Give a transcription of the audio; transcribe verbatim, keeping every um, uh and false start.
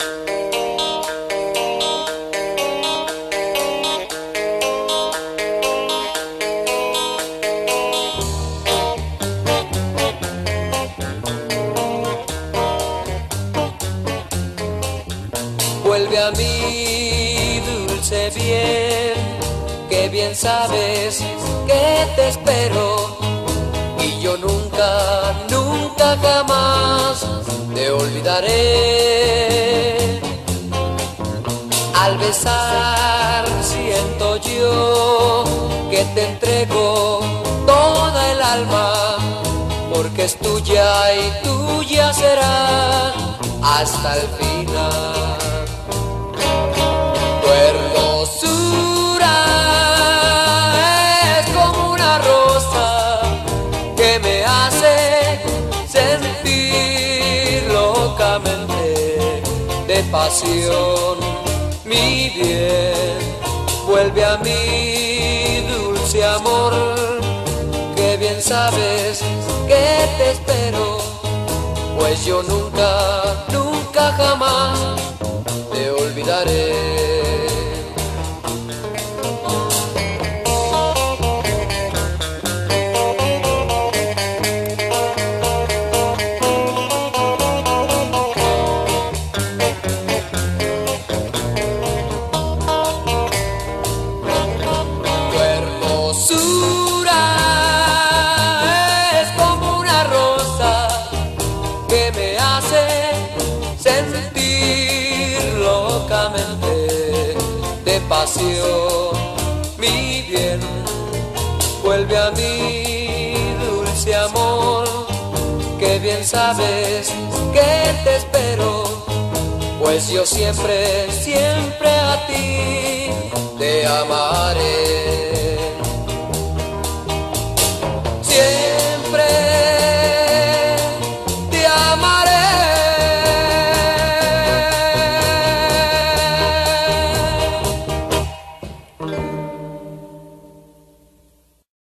Vuelve a mí, dulce bien, que bien sabes que te espero, y yo nunca, nunca jamás te olvidaré. Al besar siento yo que te entrego toda el alma, porque es tuya y tuya será hasta el final. Tu hermosura es como una rosa que me hace sentir locamente de pasión. Mi bien, vuelve a mí, dulce amor, que bien sabes que te espero, pues yo nunca, nunca jamás te olvidaré. Tu hermosura es como una rosa que me hace sentir locamente de pasión. Mi bien, vuelve a mí, dulce amor, que bien sabes que te espero, pues yo siempre, siempre a ti te amaré.